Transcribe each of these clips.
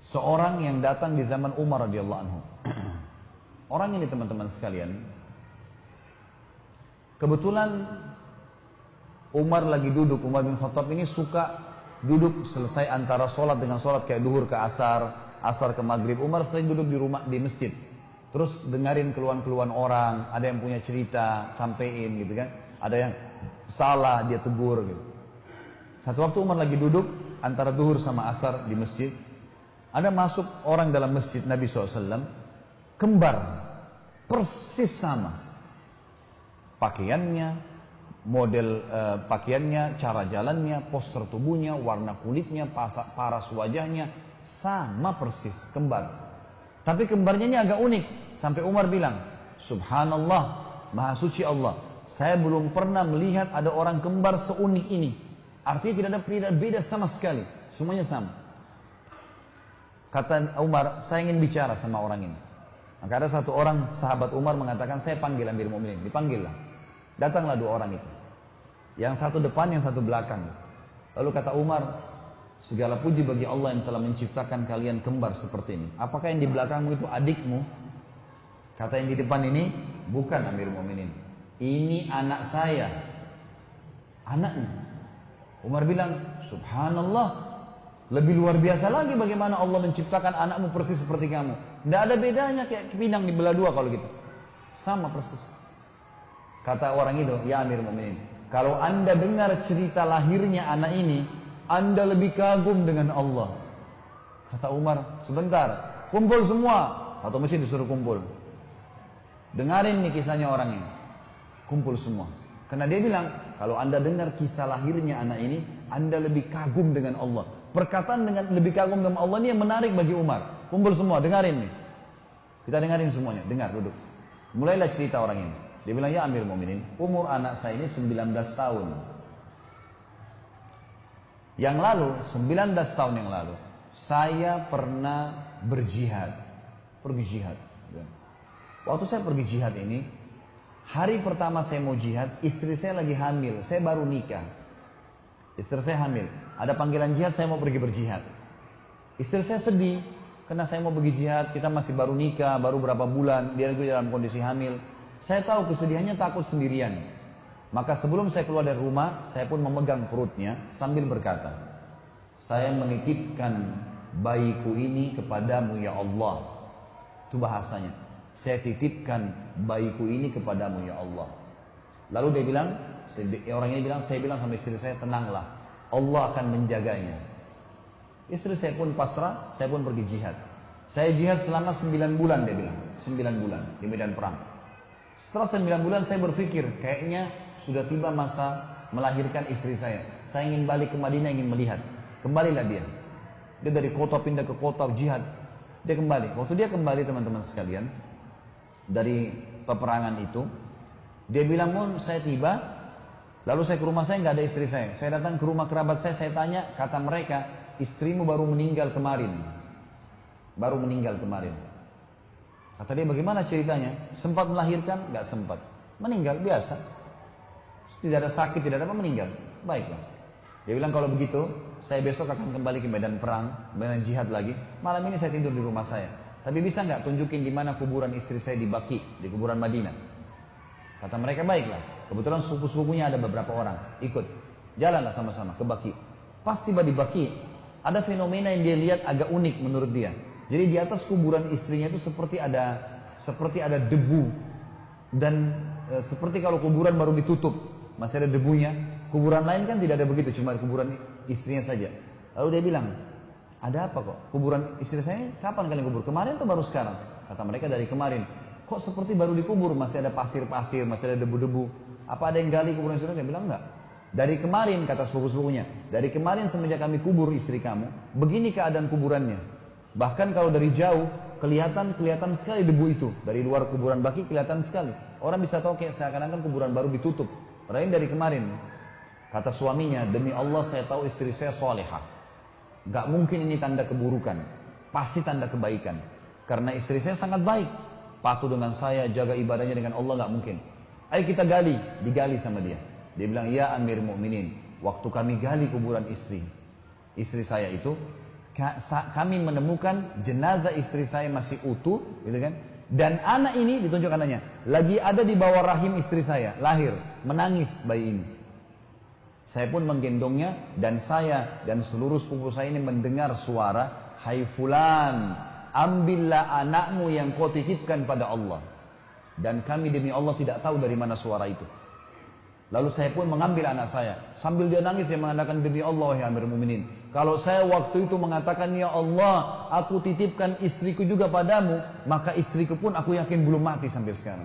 seorang yang datang di zaman Umar radhiyallahu anhu. Orang ini teman-teman sekalian, kebetulan Umar lagi duduk. Umar bin Khattab ini suka duduk selesai antara sholat dengan sholat, kayak duhur ke asar, asar ke maghrib. Umar sering duduk di rumah, di masjid, terus dengerin keluhan-keluhan orang. Ada yang punya cerita, sampein gitu kan. Ada yang salah, dia tegur gitu. Satu waktu Umar lagi duduk antara duhur sama asar di masjid, ada masuk orang dalam masjid Nabi SAW, kembar, persis sama pakaiannya, model pakaiannya, cara jalannya, postur tubuhnya, warna kulitnya, paras wajahnya, sama persis, kembar. Tapi kembarnya ini agak unik, sampai Umar bilang, Subhanallah, Maha Suci Allah, saya belum pernah melihat ada orang kembar seunik ini. Artinya tidak ada beda sama sekali, semuanya sama. Kata Umar, saya ingin bicara sama orang ini. Maka ada satu orang sahabat Umar mengatakan, saya panggil Amir Mu'minin. Dipanggillah. Datanglah dua orang itu. Yang satu depan, yang satu belakang. Lalu kata Umar, segala puji bagi Allah yang telah menciptakan kalian kembar seperti ini. Apakah yang di belakangmu itu adikmu? Kata yang di depan ini, bukan Amir Mu'minin. Ini anak saya. Anaknya. Umar bilang, Subhanallah, lebih luar biasa lagi bagaimana Allah menciptakan anakmu persis seperti kamu. Tidak ada bedanya, kayak pinang dibelah dua kalau gitu. Sama persis. Kata orang itu, ya Amir Mu'minin, kalau anda dengar cerita lahirnya anak ini, anda lebih kagum dengan Allah. Kata Umar, sebentar, kumpul semua. Atau mesti disuruh kumpul. Dengarin nih kisahnya orang ini. Kumpul semua. Karena dia bilang, kalau anda dengar kisah lahirnya anak ini, anda lebih kagum dengan Allah. Perkataan dengan lebih kagum dengan Allah ini yang menarik bagi Umar. Kumpul semua, dengarin nih. Kita dengarin semuanya, dengar, duduk. Mulailah cerita orang ini. Dia bilang, ya Amir Mu'minin, umur anak saya ini 19 tahun. Yang lalu, 19 tahun yang lalu, saya pernah berjihad. Pergi jihad. Waktu saya pergi jihad ini, hari pertama saya mau jihad, istri saya lagi hamil, saya baru nikah. Istri saya hamil, ada panggilan jihad, saya mau pergi berjihad. Istri saya sedih, karena saya mau pergi jihad, kita masih baru nikah, baru berapa bulan, dia lagi dalam kondisi hamil. Saya tahu kesedihannya, takut sendirian. Maka sebelum saya keluar dari rumah, saya pun memegang perutnya sambil berkata, saya menitipkan bayiku ini kepadamu ya Allah. Itu bahasanya. Saya titipkan bayiku ini kepadamu ya Allah. Lalu dia bilang, orang ini bilang, saya bilang sama istri saya, tenanglah, Allah akan menjaganya. Istri saya pun pasrah, saya pun pergi jihad. Saya jihad selama 9 bulan, dia bilang, 9 bulan di medan perang. Setelah 9 bulan saya berpikir, kayaknya sudah tiba masa melahirkan istri saya. Saya ingin balik ke Madinah, ingin melihat. Kembalilah dia. Dia dari kota pindah ke kota jihad. Dia kembali. Waktu dia kembali teman-teman sekalian, dari peperangan itu, dia bilang, Mun, saya tiba, lalu saya ke rumah saya, nggak ada istri saya. Saya datang ke rumah kerabat saya tanya, kata mereka, istrimu baru meninggal kemarin. Baru meninggal kemarin. Kata dia, bagaimana ceritanya? Sempat melahirkan? Nggak sempat. Meninggal, biasa. Tidak ada sakit, tidak ada apa, meninggal. Baiklah. Dia bilang, kalau begitu, saya besok akan kembali ke medan perang, medan jihad lagi. Malam ini saya tidur di rumah saya. Tapi bisa nggak tunjukin di mana kuburan istri saya di Baki, di kuburan Madinah? Kata mereka, baiklah. Kebetulan sepupu-sepupunya ada beberapa orang. Ikut. Jalanlah sama-sama ke Baki. Pas tiba di Baki, ada fenomena yang dia lihat agak unik menurut dia. Jadi di atas kuburan istrinya itu seperti ada debu. Dan seperti kalau kuburan baru ditutup, masih ada debunya. Kuburan lain kan tidak ada begitu, cuma kuburan istrinya saja. Lalu dia bilang, ada apa kok? Kuburan istri saya kapan kalian kubur? Kemarin atau baru sekarang? Kata mereka, dari kemarin. Kok seperti baru dikubur? Masih ada pasir-pasir, masih ada debu-debu. Apa ada yang gali kuburan istri? Dia bilang enggak. Dari kemarin, kata sepupu-sepupunya, dari kemarin semenjak kami kubur istri kamu, begini keadaan kuburannya. Bahkan kalau dari jauh kelihatan sekali debu itu. Dari luar kuburan Baki kelihatan sekali. Orang bisa tahu kayak seakan-akan kuburan baru ditutup. Padahal dari kemarin. Kata suaminya, demi Allah saya tahu istri saya salihah. Gak mungkin ini tanda keburukan. Pasti tanda kebaikan. Karena istri saya sangat baik. Patuh dengan saya, jaga ibadahnya dengan Allah, gak mungkin. Ayo kita gali. Digali sama dia. Dia bilang, ya Amir Mu'minin, waktu kami gali kuburan istri saya itu, kami menemukan jenazah istri saya masih utuh, gitu kan? Dan anak ini, ditunjuk anaknya, lagi ada di bawah rahim istri saya, lahir, menangis bayi ini. Saya pun menggendongnya, dan saya dan seluruh sepupu saya ini mendengar suara, hai fulan, ambillah anakmu yang kau titipkan pada Allah. Dan kami demi Allah tidak tahu dari mana suara itu. Lalu saya pun mengambil anak saya. Sambil dia nangis, dia mengatakan, demi Allah ya Amirul Mukminin, kalau saya waktu itu mengatakan, ya Allah, aku titipkan istriku juga padamu, maka istriku pun aku yakin belum mati sampai sekarang.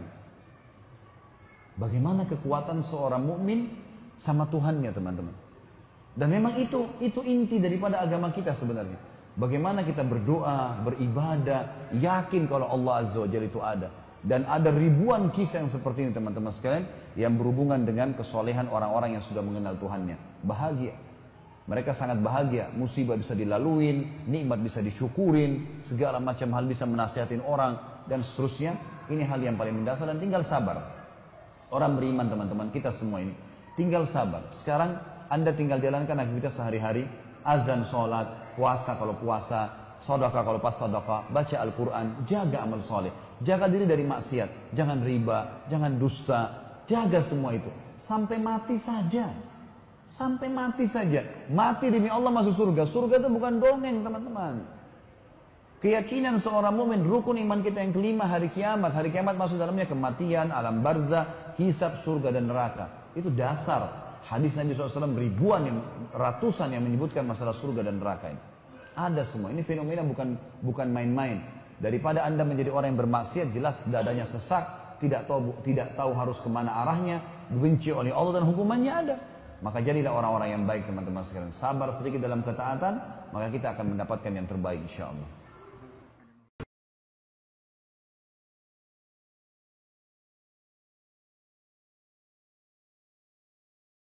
Bagaimana kekuatan seorang mukmin sama Tuhannya, teman-teman. Dan memang itu inti daripada agama kita sebenarnya. Bagaimana kita berdoa, beribadah, yakin kalau Allah Azza wa Jalla itu ada. Dan ada ribuan kisah yang seperti ini, teman-teman sekalian, yang berhubungan dengan kesolehan orang-orang yang sudah mengenal Tuhannya. Bahagia. Mereka sangat bahagia. Musibah bisa dilaluin, nikmat bisa disyukurin, segala macam hal bisa menasihatin orang, dan seterusnya. Ini hal yang paling mendasar, dan tinggal sabar. Orang beriman, teman-teman, kita semua ini tinggal sabar. Sekarang Anda tinggal jalankan aktivitas sehari-hari, azan, sholat, puasa kalau puasa, sedekah kalau pas sedekah, baca Al-Quran, jaga amal soleh, jaga diri dari maksiat, jangan riba, jangan dusta, jaga semua itu sampai mati saja, sampai mati saja. Mati demi Allah masuk surga. Surga itu bukan dongeng, teman-teman. Keyakinan seorang mukmin, rukun iman kita yang kelima, hari kiamat. Hari kiamat masuk dalamnya kematian, alam barzah, hisab, surga dan neraka. Itu dasar. Hadis Nabi SAW ribuan, ratusan yang menyebutkan masalah surga dan neraka ini. Ada semua. Ini fenomena bukan main-main. Daripada Anda menjadi orang yang bermaksiat, jelas dadanya sesak, tidak tahu harus kemana arahnya, dibenci oleh Allah dan hukumannya ada. Maka jadilah orang-orang yang baik, teman-teman sekalian. Sabar sedikit dalam ketaatan, maka kita akan mendapatkan yang terbaik, insya Allah.